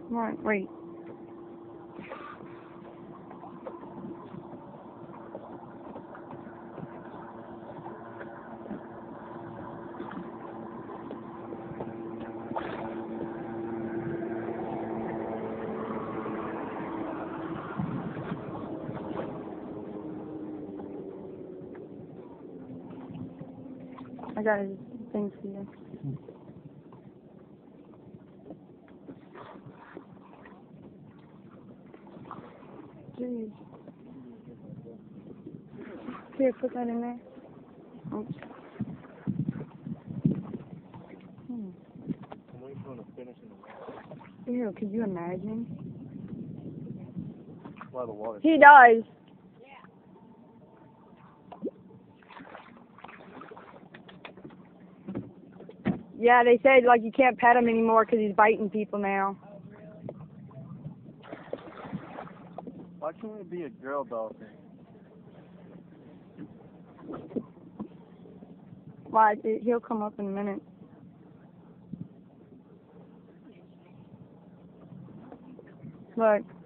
Come on, wait. I got his things for you. Jeez. Here, put that in there. Oops. I'm waiting for him to finish in the water. Ew, could you imagine? While the water. He does. Yeah, they said, like, you can't pet him anymore because he's biting people now. Why can't it be a girl dolphin? Why? He'll come up in a minute. Look.